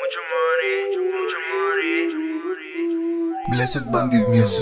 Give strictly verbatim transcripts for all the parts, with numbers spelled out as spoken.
Mucho money, mucho money. Blessed Bandit Music.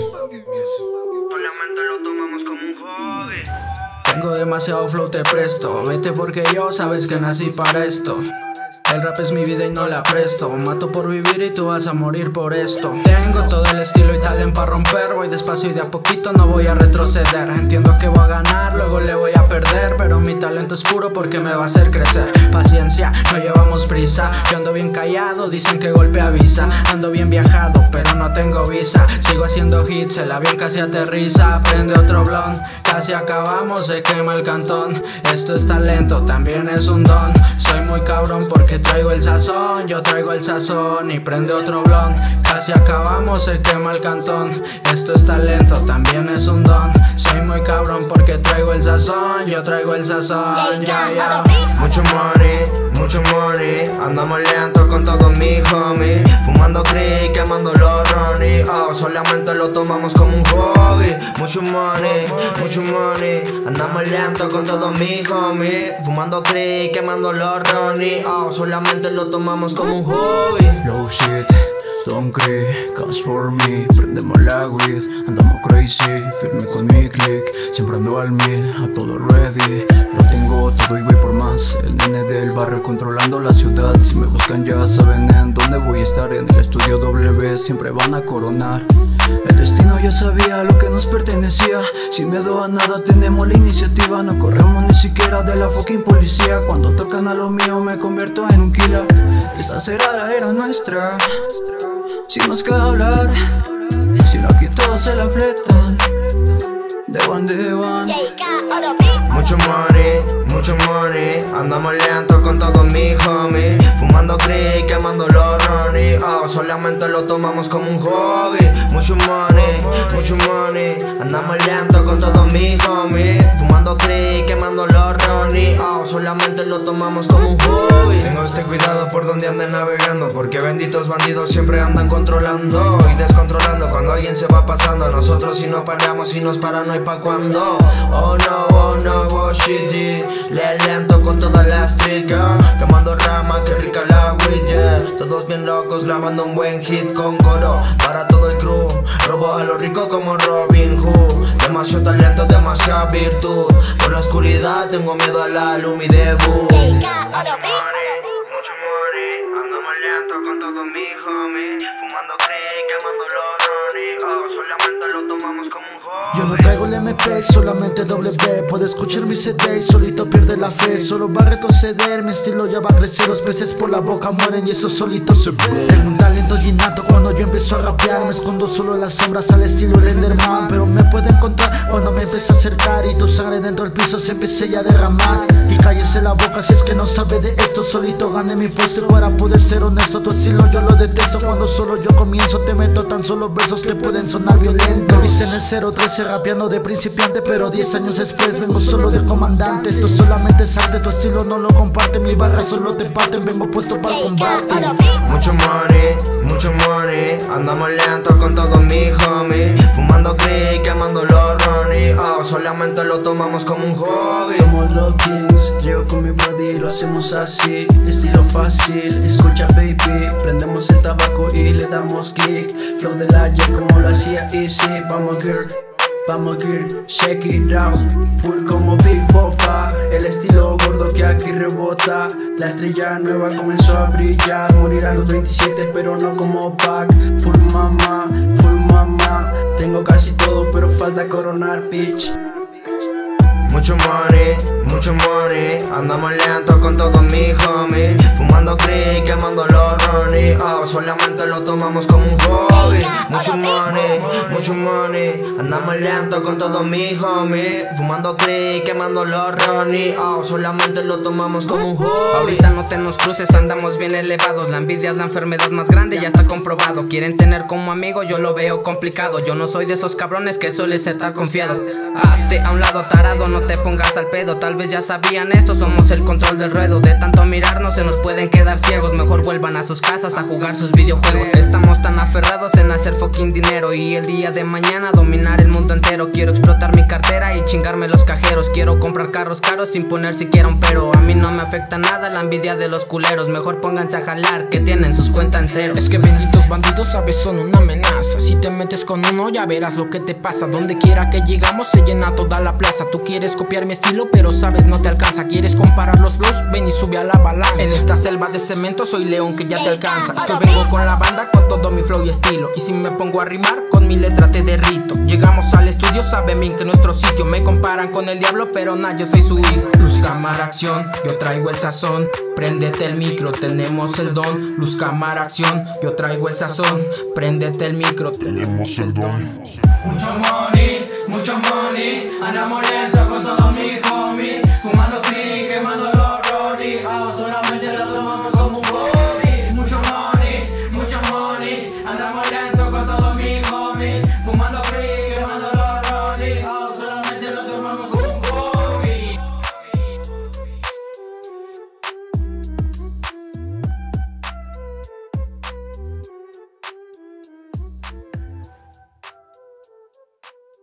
Solamente lo tomamos como un hobby. Tengo demasiado flow, te presto. Vete porque yo sabes que nací para esto. El rap es mi vida y no la presto. Mato por vivir y tú vas a morir por esto. Tengo todo el estilo y talent para romper. Voy despacio y de a poquito no voy a retroceder. Entiendo que voy a ganar, luego le voy a perder, pero mi talento es puro porque me va a hacer crecer. Paciencia, no llevamos prisa. Yo ando bien callado, dicen que golpe avisa. Ando bien viajado, pero no tengo visa. Sigo haciendo hits, el avión casi aterriza. Prende otro blond, casi acabamos, se quema el cantón. Esto es talento, también es un don. Soy muy cabrón porque traigo el sazón, yo traigo el sazón y prende otro blond. Casi acabamos, se quema el cantón. Esto es talento, también es un don. Soy muy cabrón porque traigo el sazón, yo traigo el sazón. Yeah, yeah. Mucho money, mucho money. Andamos lento con todos mis homies. Fumando creek, quemando los ronnie. Oh, solamente lo tomamos como un hobby. Mucho money, mucho money. Andamos lento con todos mis homies. Fumando creek, quemando los ronnie. Oh, solamente lo tomamos como un hobby. Low shit, don't cry, cash for me. Prendemos la weed, andamos crazy. Firme con mi click, siempre ando al mil, a todo ready. Lo tengo todo y voy por más. El nene del barrio controlando la ciudad. Si me buscan ya saben en dónde voy a estar. En el estudio W siempre van a coronar. El destino ya sabía lo que nos pertenecía. Sin miedo a nada tenemos la iniciativa. No corremos ni siquiera de la fucking policía. Cuando tocan a lo mío me convierto en un killer. Esta será la era nuestra. Si nos queda hablar, si no aquí todos se la fletan. De one, de one. Mucho money, mucho money. Andamos lento con todos mis homies. Fumando creek, quemando los ronnie. Oh, solamente lo tomamos como un hobby. Mucho money, mucho money. Andamos lento con todos mis homies. Fumando creek, quemando los ronnie. Oh, solamente lo tomamos como un hobby. Tengo este cuidado por donde anden navegando, porque benditos bandidos siempre andan controlando y descontrolando. Cuando alguien se va pasando, nosotros si no paramos y nos paran no hay pa' cuando. Oh no, oh no, oh shitty. Le lento con toda la street girl. Quemando rama, que rica la weed, yeah. Todos bien locos grabando un buen hit con coro para todo el crew. Robo a los ricos como Robin Hood. Demasiado talento, demasiada virtud. Por la oscuridad tengo miedo a la luz, mi debut. Mucho money, mucho money. Andamos lento con todos mis homies. Fumando creek, quemando los ronnie. Oh, solamente lo tomamos como un hobby. Yo no traigo el M P, solamente W. Puede escuchar mi C D y solito pierde la fe. Solo va a retroceder, mi estilo ya va a crecer. Los peces por la boca mueren y eso solito se ve. Tengo un talento innato cuando yo empiezo a rapear. Me escondo solo en las sombras al estilo Enderman. Pero me puede encontrar cuando me empieza a acercar y tu sangre dentro del piso se empiece ya a derramar. Y cállese la boca si es que no sabe de esto. Solito gané mi puesto y para poder ser honesto, tu estilo yo lo detesto. Cuando solo yo comienzo te meto tan solo versos que pueden sonar violentos. Me viste en el cero trece rapeando de principiante, pero diez años después vengo solo de comandante. Esto solamente es arte, tu estilo no lo comparte. Mi barra solo te parten, vengo puesto para el combate. Mucho money, mucho money. Andamos lento con todos mis homies. Fumando creek, quemando los ronnie. Oh, solamente lo tomamos como un hobby. Somos los kings, llego con mi body y lo hacemos así. Estilo fácil, escucha baby. Prendemos el tabaco y le damos kick. Flow de la ayer como lo hacía Easy. Vamos girl, vamos girl, shake it out. Full como Big Popa. El estilo gordo que aquí rebota. La estrella nueva comenzó a brillar. Morir a los veintisiete pero no como Pac. Full mama, full mama. Tengo casi todo pero falta coronar bitch. Mucho money, mucho money. Andamos lento con todos mis homies. Fumando creek, quemando los ronnie. Oh, solamente lo tomamos como un hobby. Mucho money, mucho money. Andamos lento con todos mis homies. Fumando creek, quemando los ronnie. Oh, solamente lo tomamos como un hobby. Ahorita no te nos cruces, andamos bien elevados. La envidia es la enfermedad más grande, ya está comprobado. Quieren tener como amigo, yo lo veo complicado. Yo no soy de esos cabrones que suelen estar confiados. Hazte a un lado tarado, no te pongas al pedo. Tal vez ya sabían esto, somos el control del ruedo. De tanto mirarnos se nos pueden quedar ciegos. Mejor vuelvan a sus casas a jugar sus videojuegos. Estamos tan aferrados en hacer fucking dinero y el día día de mañana dominar el mundo entero. Quiero explotar mi cartera y chingarme los cajeros. Quiero comprar carros caros sin poner siquiera un pero. A mí no me afecta nada la envidia de los culeros. Mejor pónganse a jalar que tienen sus cuentas en cero. Es que benditos bandidos, sabes, son una amenaza. Si te metes con uno ya verás lo que te pasa. Donde quiera que llegamos se llena toda la plaza. Tú quieres copiar mi estilo pero sabes no te alcanza. Quieres comparar los flows, ven y sube a la balanza. En esta selva de cemento soy león que ya te alcanza. Es que vengo con la banda con todo mi flow y estilo. Y si me pongo a rimar con mi letra te derrito. Llegamos al estudio, saben bien que nuestro sitio. Me comparan con el diablo pero nah, yo soy su hijo. Luz, cámara, acción, yo traigo el sazón. Préndete el micro, tenemos el don. Luz, cámara, acción, yo traigo el sazón. Préndete el micro, tenemos el don. Mucho money, mucho money, andamos lento con todos mis homies, fumando cream, quemando